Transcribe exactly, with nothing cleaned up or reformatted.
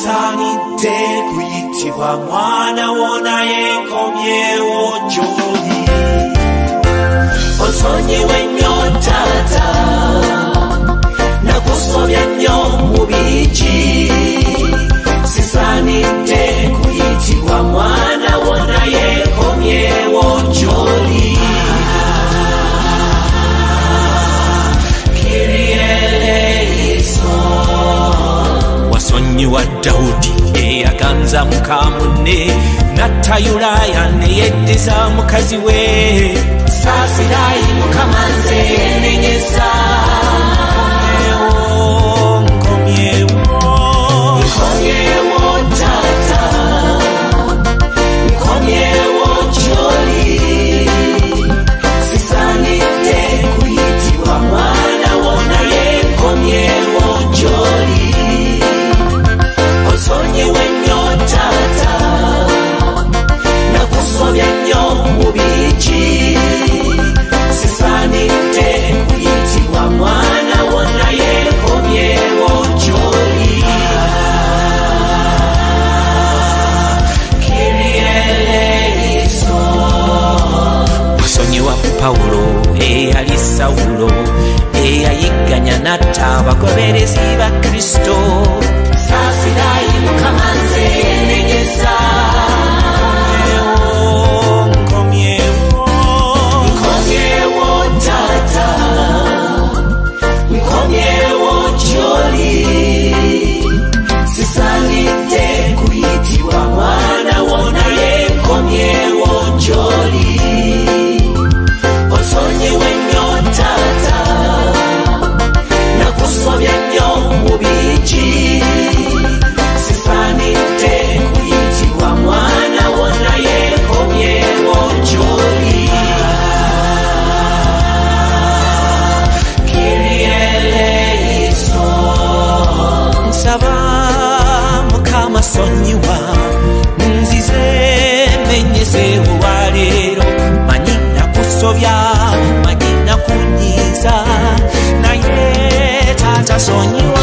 sisanidde kuyitibwa mwana wo naye nkomyewo gy'oli. Osonyiwe nnyo taata, nakusobya nnyo mu biki, sisanidde kuyitibwa mwana wo naye nkomyewo gy'oli. Wasonyiwa Dawudi eyaganza muka munne, natta Yulaya ne yeddiza mukazi we. Saasirayi Mukama nze yennenyeza, nkomyewo nkomyewo taata, nkomyewo gy'oli, sisanidde kuyitibwa mwana wo naye nkomyewo gy'oli. Osonyiwe nnyo taata, nakusobya nnyo mu biki, sisanidde kuyitibwa mwana wo naye nkomyewo gy'oli. Osonyiwa Pawulo eyali Sawulo, eyayigganya n'atta abagoberezi ba Kristo. Saasirayi Mukama nze yennenyeza, nkomyewo nkomyewo taata, nkomyewo gy'oli, sisanidde kuyitibwa mwana wo naye nkomyewo gy'oli. Osonyiwe nnyo taata, nakusobya nnyo mu biki, sisanidde kuyitibwa mwana wo naye nkomyewo gy'oli. Nsaba Mukama sonyiwa, nzize menyeze olwaleero, manyi nakusobya, manyi nakunyiiza, naye taata sonyiwa.